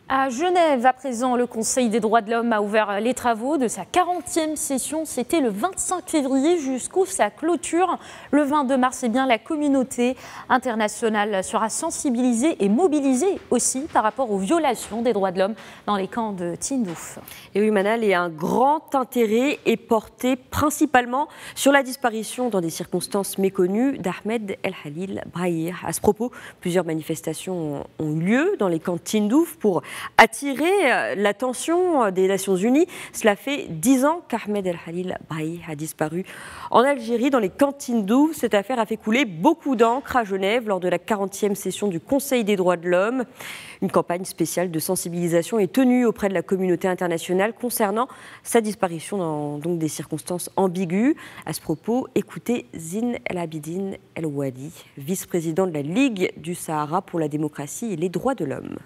À Genève, à présent, le Conseil des droits de l'homme a ouvert les travaux de sa 40e session. C'était le 25 février jusqu'où sa clôture. Le 22 mars, la communauté internationale sera sensibilisée et mobilisée aussi par rapport aux violations des droits de l'homme dans les camps de Tindouf. Et oui, Manal, et un grand intérêt est porté principalement sur la disparition dans des circonstances méconnues d'Ahmed El Khalil Brahir. À ce propos, plusieurs manifestations ont eu lieu dans les camps de Tindouf pour attirer l'attention des Nations Unies. Cela fait 10 ans qu'Ahmed El Khalil Brahir a disparu en Algérie dans les camps de Tindouf. Cette affaire a fait couler beaucoup d'encre à Genève lors de la 40e session du Conseil des droits de l'homme. Une campagne spéciale de sensibilisation est tenue auprès de la communauté internationale concernant sa disparition dans donc des circonstances ambiguës. À ce propos, écoutez Zine El Abidine El Wadi, vice-président de la Ligue du Sahara pour la démocratie et les droits de l'homme.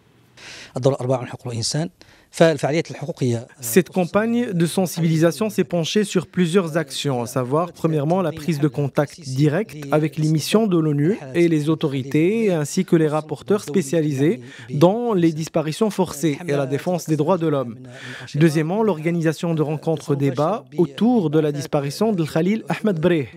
Cette campagne de sensibilisation s'est penchée sur plusieurs actions, à savoir, premièrement, la prise de contact direct avec les missions de l'ONU et les autorités, ainsi que les rapporteurs spécialisés dans les disparitions forcées et la défense des droits de l'homme. Deuxièmement, l'organisation de rencontres débats autour de la disparition de Khalil Ahmed Brahir.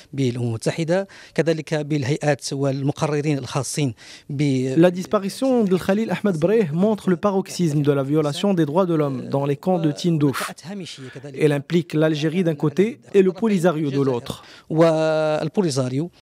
La disparition de Khalil Ahmed Brahir montre le paroxysme de la violation des droits de l'homme dans les camps de Tindouf. Elle implique l'Algérie d'un côté et le Polisario de l'autre.